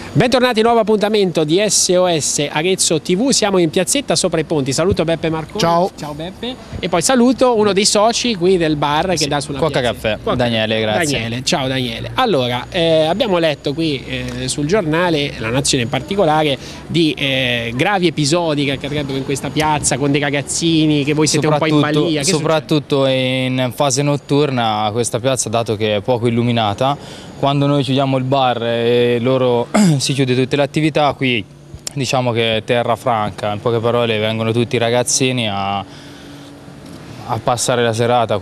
Bentornati, nuovo appuntamento di SOS Arezzo TV, siamo in piazzetta sopra i ponti. Saluto Beppe Marconi. Ciao. Ciao Beppe. E poi saluto uno dei soci qui del bar che dà sulla Cuoca piazzetta. Caffè, Daniele, grazie. Daniele, ciao Daniele. Allora, abbiamo letto qui sul giornale, La Nazione in particolare, di gravi episodi che accadrebbero in questa piazza con dei ragazzini, che voi siete un po' in balia. Soprattutto in fase notturna questa piazza, dato che è poco illuminata, quando noi chiudiamo il bar e loro si chiude tutte le attività, qui diciamo che è terra franca, in poche parole vengono tutti i ragazzini a passare la serata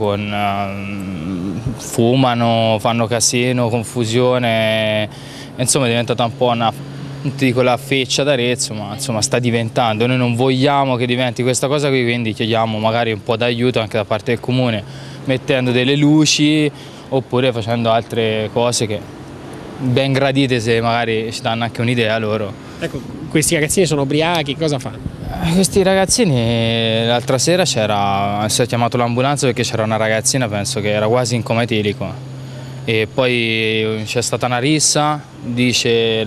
fumano, fanno casino, confusione, insomma è diventata un po' una, non ti dico la feccia d'Arezzo, ma insomma sta diventando. Noi non vogliamo che diventi questa cosa qui, quindi chiediamo magari un po' d'aiuto anche da parte del comune, mettendo delle luci oppure facendo altre cose che ben gradite, se magari ci danno anche un'idea loro. Ecco, questi ragazzini sono ubriachi, cosa fanno? Questi ragazzini, l'altra sera si è chiamato l'ambulanza perché c'era una ragazzina, penso che era quasi in coma etilico, e poi c'è stata una rissa, dice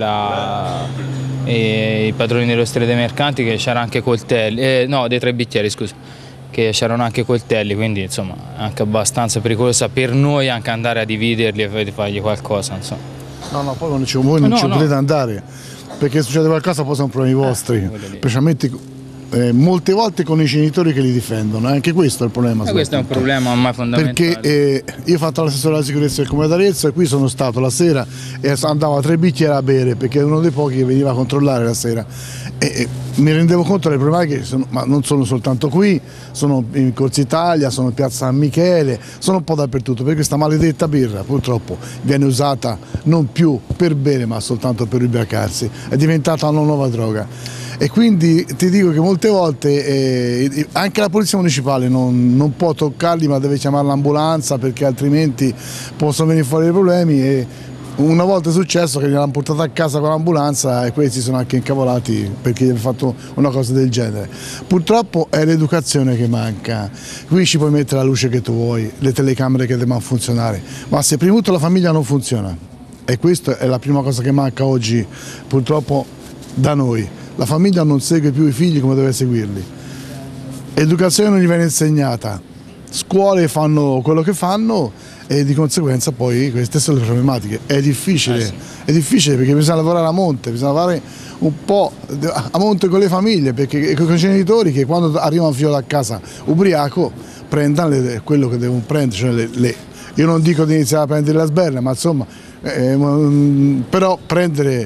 i padroni dello Stelle dei Mercanti, che c'era anche coltelli, no, dei Tre Bicchieri, scusa, che c'erano anche coltelli, quindi insomma è anche abbastanza pericolosa per noi anche andare a dividerli e fargli qualcosa, insomma. No, poi voi non ci potete andare, perché succede qualcosa poi sono problemi vostri, specialmente molte volte con i genitori che li difendono, anche questo è il problema. Questo è un problema ormai fondamentale. Perché io ho fatto l'assessore alla sicurezza del Comune d'Arezzo e qui sono stato la sera e andavo a Tre Bicchieri a bere, perché ero uno dei pochi che veniva a controllare la sera. E mi rendevo conto delle problematiche, ma non sono soltanto qui, sono in Corso Italia, sono in Piazza San Michele, sono un po' dappertutto, perché questa maledetta birra purtroppo viene usata non più per bere ma soltanto per ubriacarsi, è diventata una nuova droga. E quindi ti dico che molte volte anche la polizia municipale non può toccarli, ma deve chiamare l'ambulanza, perché altrimenti possono venire fuori dei problemi. E una volta è successo che li hanno portato a casa con l'ambulanza e questi sono anche incavolati perché gli hanno fatto una cosa del genere. Purtroppo è l'educazione che manca. Qui ci puoi mettere la luce che tu vuoi, le telecamere che devono funzionare, ma se prima di tutto la famiglia non funziona, e questa è la prima cosa che manca oggi purtroppo da noi. La famiglia non segue più i figli come deve seguirli, educazione non gli viene insegnata, scuole fanno quello che fanno e di conseguenza poi queste sono le problematiche. È difficile perché bisogna lavorare a monte, bisogna lavorare un po' a monte con le famiglie, perché con i genitori che quando arriva un figlio da casa ubriaco prendano quello che devono prendere, cioè io non dico di iniziare a prendere la sberla, ma insomma però prendere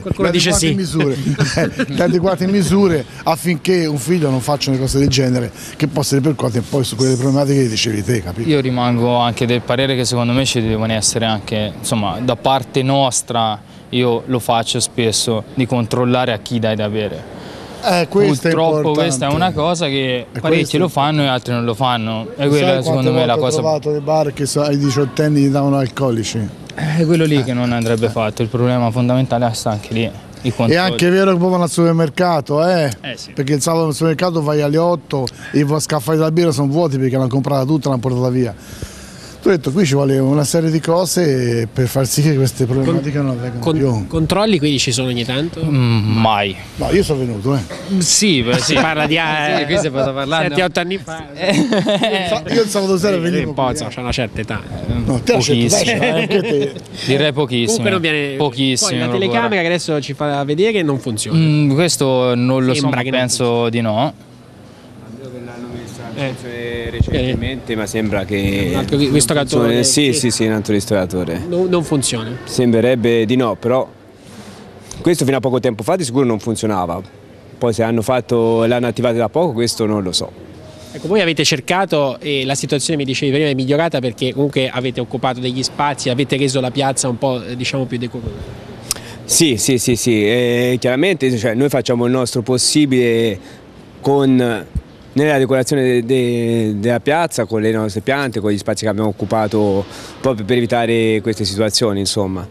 le adeguate misure affinché un figlio non faccia una cosa del genere, che possa ripercuotere poi su quelle problematiche che dicevi te, capito? Io rimango anche del parere che secondo me ci devono essere anche, insomma, da parte nostra, io lo faccio spesso, di controllare a chi dai da bere. Purtroppo questa è una cosa che parecchi lo fanno e altri non lo fanno, e quella secondo me è la cosa. Ho trovato dei bar che ai 18enni gli davano alcolici. È quello lì che non andrebbe fatto, il problema fondamentale sta anche lì. È anche vero che poi vanno al supermercato, sì. Perché il sabato al supermercato vai alle 8 e i scaffali della birra sono vuoti perché l'hanno comprata tutta e l'hanno portata via. Ho detto, qui ci vuole una serie di cose per far sì che queste problematiche non avvengano più. Controlli quindi ci sono ogni tanto? Mai. No, io sono venuto, Sì, si parla di qui si può parlare 7-8 anni fa. Io il sabato sera venivo. C'è una certa età. No, pochissimo. Anche te. Direi pochissimo. Comunque non viene. Pochissimo. Poi la telecamera che adesso ci fa vedere che non funziona. Questo non lo so, ma penso di no. Recentemente, ma sembra che un altro ristoratore sì, un altro ristoratore non funziona. Sembrerebbe di no, però questo fino a poco tempo fa di sicuro non funzionava. Poi se l'hanno attivato da poco, questo non lo so. Ecco, voi avete cercato e la situazione, mi dicevi prima, è migliorata perché comunque avete occupato degli spazi, avete reso la piazza un po', diciamo, più decorosa. Sì, chiaramente, cioè, noi facciamo il nostro possibile nella decorazione della piazza, con le nostre piante, con gli spazi che abbiamo occupato, proprio per evitare queste situazioni, insomma.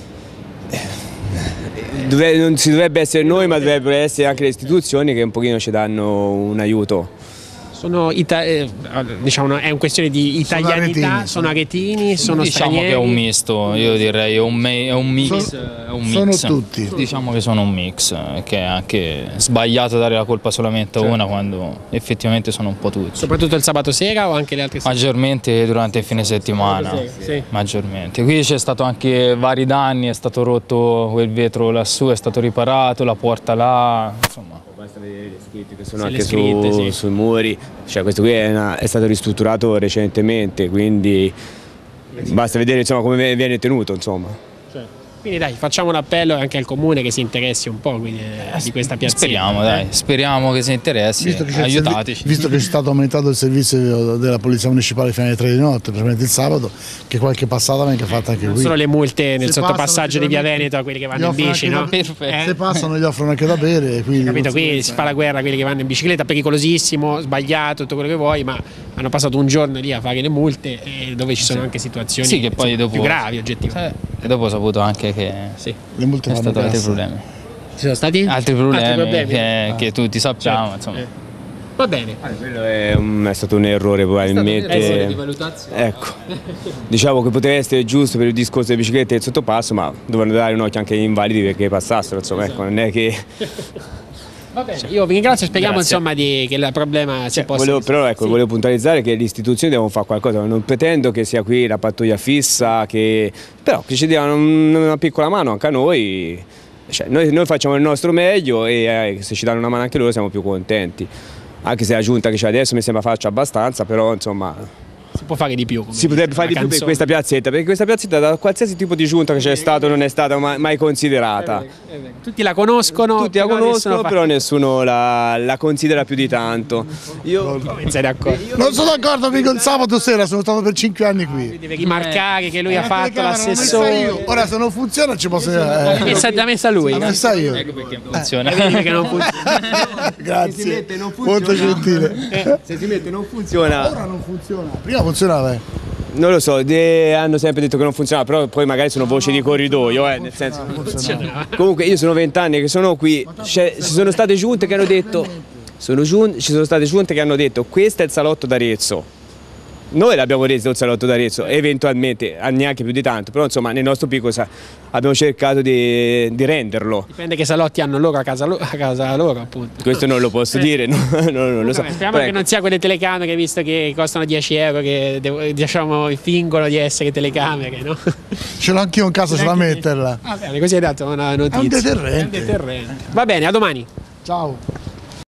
Non si dovrebbe essere noi, ma dovrebbero essere anche le istituzioni che un pochino ci danno un aiuto. diciamo, è una questione di italianità, sono aretini, sono diciamo stranieri. che è un misto, io direi è un mix. Sono tutti. Diciamo che sono un mix, che è anche sbagliato dare la colpa solamente a una quando effettivamente sono un po' tutti. Soprattutto il sabato sera o anche le altre sere? Maggiormente durante il fine settimana, Sì. maggiormente. Qui c'è stato anche vari danni, è stato rotto quel vetro lassù, è stato riparato, la porta là, insomma. Basta vedere le scritte che sono Sì, le anche scritte, sì. sui muri, cioè questo qui è stato ristrutturato recentemente, quindi basta vedere insomma, come viene tenuto. Insomma. Quindi dai, facciamo un appello anche al comune che si interessi un po' quindi, di questa piazzetta. Speriamo, dai, speriamo che si interessi, aiutateci. Visto che è stato aumentato il servizio della Polizia Municipale fino alle 3 di notte, praticamente il sabato, che qualche passata venga fatta anche Non qui. solo le multe nel Se sottopassaggio di Via passano, Veneto a quelli che vanno gli in offrono bici, anche no? da- Se passano gli offrono anche da bere. Quindi Capito? Qui si fa la guerra a quelli che vanno in bicicletta, pericolosissimo, sbagliato, tutto quello che vuoi, ma hanno passato un giorno lì a fare le multe dove ci sono anche situazioni Sì, che poi dopo, più gravi oggettivamente. E dopo ho saputo anche che le multe ci vanno sono stati altri cassa. problemi. Ci sono stati Altri problemi, che tutti sappiamo, insomma. Va bene. Quello è stato un errore probabilmente. Di valutazione. Ecco, diciamo che poteva essere giusto per il discorso delle biciclette e del sottopasso, ma dovevano dare un occhio anche agli invalidi perché passassero, insomma, ecco, non è che. Va bene, io vi ringrazio e speriamo Grazie. insomma che il problema si possa. Però ecco, volevo puntualizzare che le istituzioni devono fare qualcosa, non pretendo che sia qui la pattuglia fissa, però che ci diano una piccola mano anche a noi. Cioè, noi facciamo il nostro meglio e se ci danno una mano anche loro siamo più contenti. Anche se la giunta che c'è adesso mi sembra faccia abbastanza, però insomma. Si può fare di più. Si potrebbe fare di più per questa piazzetta, perché questa piazzetta da qualsiasi tipo di giunta che c'è stato non è stata mai considerata. Tutti la conoscono, Tutti la conoscono, però nessuno la considera più di tanto. Io sei d'accordo. Non sono d'accordo qui con sabato sera, sono stato per 5 anni qui. Deve rimarcare che lui ha fatto L'ho messa l'assessore. io. Ora se non funziona ci posso. L'ha messa lui. L'ho messa io. Ecco perché funziona. Vedi che non funziona. Grazie. Molto gentile. se si mette non funziona. Ora non funziona. Prima funzionava. Non lo so, hanno sempre detto che non funziona, però poi magari sono voci di corridoio, nel senso. Comunque io sono 20 anni che sono qui, ci sono state giunte che hanno detto. Ci sono state giunte che hanno detto questo è il salotto d'Arezzo. Noi l'abbiamo reso il salotto d'Arezzo, eventualmente neanche più di tanto, però insomma nel nostro piccolo abbiamo cercato di renderlo. Dipende che salotti hanno loro a casa loro, appunto. Questo non lo posso dire, non lo so. Speriamo che non sia quelle telecamere, visto che costano 10 euro, che diciamo fingono di essere telecamere, no? Ce l'ho anch'io in casa, c'è da metterla. Va bene, così hai dato una notizia. È un deterrente. Va bene, a domani. Ciao.